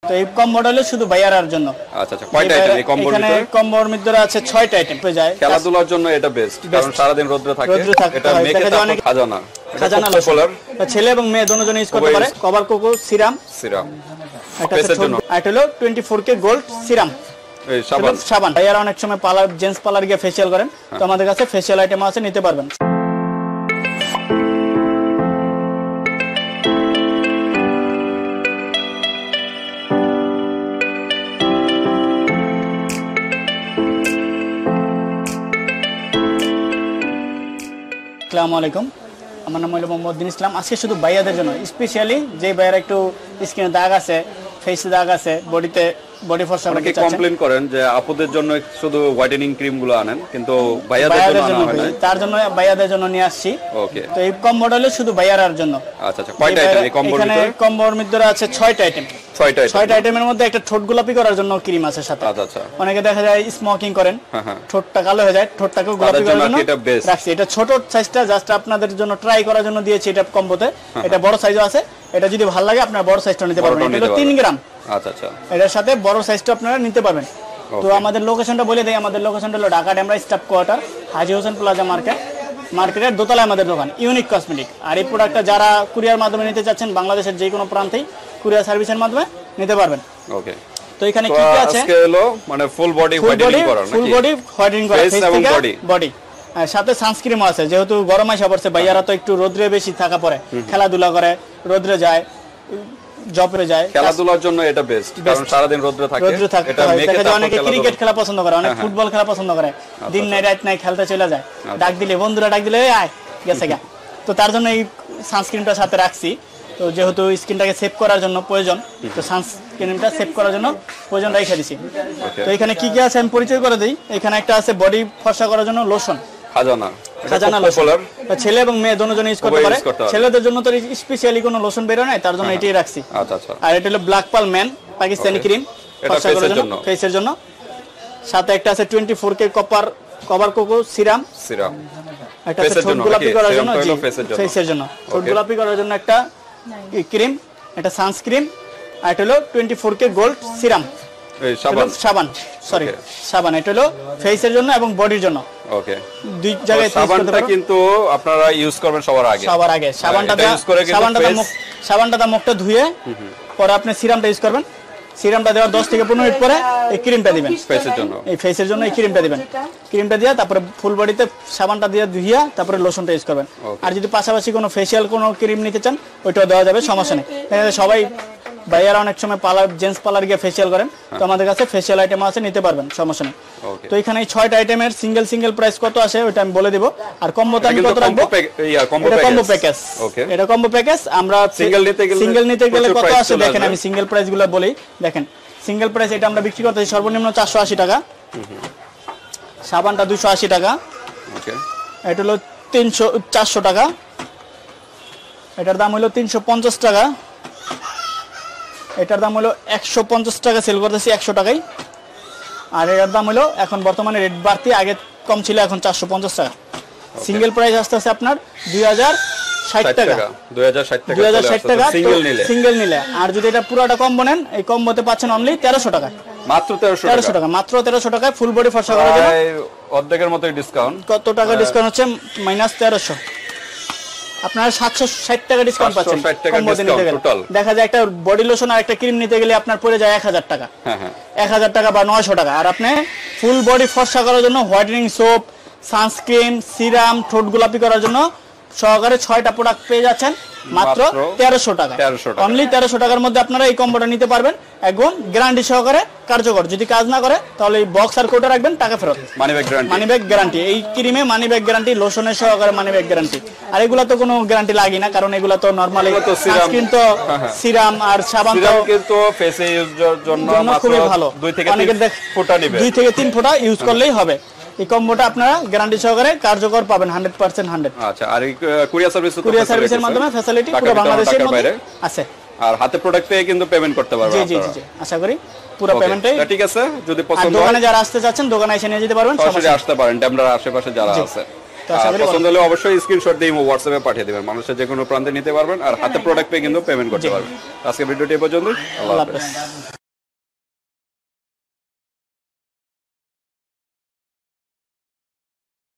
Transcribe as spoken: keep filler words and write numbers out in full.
তো এই কম্বোটা হলো শুধু ভাইয়ারার জন্য। আচ্ছা আচ্ছা, কয়টা আইটেম এই কম্বোর ভিতরে? এখানে কম্বোর ভিতরে আছে ছয়টা আইটেম পেয়ে যায়। খেলাধুলার জন্য এটা বেস্ট, কারণ সারা দিন রোদে থাকে। এটা মেখে তারপর খাজানা খাজানা কালার ছেলে এবং মেয়ে দুজনেই ইউজ করতে পারে। কভার কোকো সিরাম সিরাম এটা ছোট এটা হলো চব্বিশ কে গোল্ড সিরাম এই সাবান সাবান। ভাইয়ারা অনেক সময় পার্লার জেন্টস পার্লার গিয়ে ফেশিয়াল করেন, তো আমাদের কাছে ফেশিয়াল আইটেম আছে, নিতে পারবেন। আসসালামু আলাইকুম, আমার নাম হলো মোহাম্মদ দিন ইসলাম। আজকে শুধু ভাইয়াদের জন্য স্পেশালি যে ভাইয়ারা একটু স্কিনে দাগ আছে, ফেসে দাগ আছে, বডিতে বডি ফর্সা করতে চাচ্ছেন, কমপ্লেইন করেন যে আপুদের জন্য শুধু হোয়াইটেনিং ক্রিম গুলো আনেন, কিন্তু ভাইয়াদের জন্য আনা হয় না, তার জন্য ভাইয়াদের জন্য নিয়ে আসছি। ওকে, তো এই কম্বোটা হলো শুধু ভাইয়ারার জন্য। আচ্ছা আচ্ছা, কয়টা আইটেম এই কম্বোর ভিতরে? এখানে কম্বোর ভিতরে আছে ছয়টা আইটেম। ছয়টা আইটেম ছয়টা আইটেমের মধ্যে একটা ঠোঁট গোলাপি করার জন্য ক্রিম আছে সাথে। আচ্ছা আচ্ছা, অনেকে দেখা যায় স্মোকিং করেন, ঠোঁটটা কালো হয়ে যায়, ঠোঁটটাকে গোলাপি করার জন্য রাখছি। এটা ছোট সাইজটা জাস্ট আপনাদের জন্য ট্রাই করার জন্য দিয়েছি এটা কম্বোতে। এটা বড় সাইজও আছে, এটা যদি ভালো লাগে আপনারা বড় সাইজটা নিতে পারবেন। এটা হলো তিন গ্রাম। আচ্ছা আচ্ছা, এটার সাথে বড় সাইজটা আপনারা নিতে পারবেন। তো আমাদের লোকেশনটা বলে দেই, আমাদের লোকেশনটা হলো Dhaka Demra staff quarter, Haji Hossain plaza market, মার্কেটের দোতলায় আমাদের দোকান ইউনিক কসমেটিক। আর এই প্রোডাক্টটা যারা কুরিয়ার মাধ্যমে নিতে চাচ্ছেন বাংলাদেশের যে কোনো প্রান্তেই কুরিয়ার সার্ভিসের মাধ্যমে নিতে পারবেন। ওকে, তো এখানে কি কি আছে? আজকে হলো মানে ফুল বডি হোয়াইটেনিং করা, নাকি ফুল বডি হোয়াইটেনিং করা, ফেস থেকে বডি, সাথে সানস্ক্রিনও আছে। যেহেতু গরম আসা পড়ছে, ভাইয়ারা তো একটু রোদ্রে বেশি থাকা পড়ে, খেলাধুলা করে, রোদ্রে যায়, জবে যায়, খেলাধুলার জন্য এটা বেস্ট, কারণ সারা দিন রোদ্রে থাকে। এটা মেখে তারপর অনেকে ক্রিকেট খেলা পছন্দ করে, অনেক ফুটবল খেলা পছন্দ করে, দিন নাই রাত নাই খেলতে চলে যায়, ডাক দিলে বন্ধুরা ডাক দিলে আয় গেছে গা। তো তার জন্য এই সানস্ক্রিনটা সাথে রাখছি। তো যেহেতু স্কিনটাকে সেভ করার জন্য প্রয়োজন, তো সানস্ক্রিনটা সেভ করার জন্য প্রয়োজন রেখে দিছি। তো এখানে কি কি আছে আমি পরিচয় করে দিই। এখানে একটা আছে বডি ফর্সা করার জন্য লোশন, খাজানা খাজানা লোশন, ছেলে এবং মেয়ে দুজনেই ইউজ করতে পারে। ছেলেদের জন্য তো স্পেশালি কোনো লোশন বের হয় না, তার জন্য এটাই রাখছি। আচ্ছা আচ্ছা, আর এটা হলো black pearl man Pakistani cream, এটা ফেসের জন্য, ফেসের জন্য। সাথে একটা আছে চব্বিশ K copper cover cocoa serum serum, এটা আছে ঠোঁট গোলাপি করার জন্য, জি ফেসের জন্য, ঠোঁট গোলাপি করার জন্য একটা ক্রিম, এটা সানস্ক্রিন। আর এটা হলো চব্বিশ কে গোল্ড সিরাম এই সাবান সাবান সরি সাবান। এটা হলো ফেসের জন্য এবং বডির জন্য। ওকে, দুই জায়গায় ইউজ করতে পারবেন, কিন্তু আপনারা ইউজ করবেন সবার আগে সবার আগে সাবানটা ইউজ করে, সাবানটা মুখ সাবানটা মুখটা ধুয়ে পরে আপনি সিরামটা ইউজ করবেন। সিরামটা দেওয়ার দশ থেকে পনেরো মিনিট পরে এই ক্রিমটা দিবেন ফেসের জন্য, এই ফেসের জন্য এই ক্রিমটা দিবেন। ক্রিমটা দিয়ে তারপরে ফুল বডিতে সাবানটা দিয়ে ধুইয়া তারপরে লোশনটা ইউজ করবেন। আর যদি পাশাপাশি কোনো ফেশিয়াল কোনো ক্রিম নিতে চান ওইটাও দেওয়া যাবে, সমস্যা নেই। সবাই ভাইয়ারা অনেক সময় পার্লার জেন্টস পার্লার গিয়ে ফেশিয়াল করেন, তো আমাদের কাছে ফেশিয়াল আইটেম আছে, নিতে পারবেন, সমস্যা নেই। তো এখানে ছয়টা আইটেমের সিঙ্গেল সিঙ্গেল প্রাইস কত আসে ওইটা আমি বলে দিব। আর কম্বোতে আমি কত রাখবো, এটা কম্বো প্যাকেজ। এটা কম্বো প্যাকেজ। আমরা সিঙ্গেল নিতে গেলে সিঙ্গেল নিতে গেলে কত আসে দেখেন, আমি সিঙ্গেল প্রাইসগুলো বলি। দেখেন সিঙ্গেল প্রাইস এটা আমরা বিক্রি করতেছি সর্বনিম্ন চারশো আশি টাকা, সাবানটা দুইশো আশি টাকা, এটা হলো তিনশো চারশো টাকা, এটার দাম হলো তিনশো পঞ্চাশ টাকা, এটার দাম হলো একশো পঞ্চাশ টাকা সেল করতেছি একশো টাকায়। আর এটার দাম হলো এখন বর্তমানে রেট বাড়তি, আগে কম ছিল, এখন চারশো পঞ্চাশ টাকা। সিঙ্গেল প্রাইস আসতে আছে আপনার দুই হাজার ষাট টাকা, দুই হাজার ষাট টাকা সিঙ্গেল নিলে। আর যদি এটা পুরোটা কম্বো নেন, এই কম্বোতে পাচ্ছেন অনলি তেরোশো টাকা, মাত্র তেরোশো টাকা, মাত্র তেরোশো টাকায় ফুল বডি ফর্সা করার জন্য অর্ধেকের মতো ডিসকাউন্ট। কত টাকা ডিসকাউন্ট হচ্ছে? মাইনাস তেরোশো, আপনার সাতশো ষাট টাকা ডিসকাউন্ট পাচ্ছেন কম্বোতে নিতে গেলে। দেখা যায় একটা বডি লোশন আর একটা ক্রিম নিতে গেলে আপনার পড়ে যায় এক হাজার টাকা, এক হাজার টাকা বা নয়শো টাকা। আর আপনি ফুল বডি ফর্সা করার জন্য হোয়াইটেনিং সোপ, সানস্ক্রিন, সিরাম, ঠোঁট গোলাপি করার জন্য সহকারে ছয়টা প্রোডাক্ট পেয়ে যাচ্ছেন মাত্র তেরোশো টাকা, অনলি তেরোশো টাকার মধ্যে আপনারা এই কম্বোটা নিতে পারবেন, একদম গ্যারান্টি সহকারে কার্যকর। যদি কাজ না করে তাহলে এই বক্স আর কোডে রাখবেন, টাকা ফেরত, money back guarantee, money back guarantee. এই ক্রিমে মানি ব্যাগ গ্যারান্টি, লোশনের সহকারে মানি ব্যাগ গ্যারান্টি। আর এগুলা তো কোনো গ্যারান্টি লাগে না, কারণ এগুলা তো নরমালি সানস্ক্রিন তো সিরাম আর সাবান তো কিন্তু ফেসে ইউজের জন্য খুবই ভালো, দুই থেকে তিন ফোঁটা নেবে, দুই থেকে তিন ফোঁটা ইউজ করলেই হবে। এই কম্বোটা আপনারা গ্যারান্টি সহকারে কার্যকর পাবেন হান্ড্রেড পার্সেন্ট হান্ড্রেড। আচ্ছা, আর কুরিয়ার সার্ভিস তো কুরিয়ার সার্ভিসের মাধ্যমে ফ্যাসিলিটি পুরো বাংলাদেশের মধ্যে আছে। আর হাতে প্রোডাক্ট পেয়ে কিন্তু পেমেন্ট করতে পারবেন। জি জি জি, আশা করি পুরো পেমেন্টটাই ঠিক আছে। যদি পছন্দ হয় দোকানে যারা আসতে চাচ্ছেন দোকানে এসে নিয়ে যেতে পারবেন, সরাসরি আসতে পারেন ডেমরার আশেপাশে যারা আছে। তো আশা করি পছন্দ হলে অবশ্যই স্ক্রিনশট দিয়ে হোয়াটসঅ্যাপে পাঠিয়ে দিবেন, মানুষের যে কোনো প্রান্তে নিতে পারবেন আর হাতে প্রোডাক্ট পেয়ে কিন্তু পেমেন্ট করতে পারবেন। আজকে ভিডিওটি এই পর্যন্তই, আল্লাহ হাফেজ।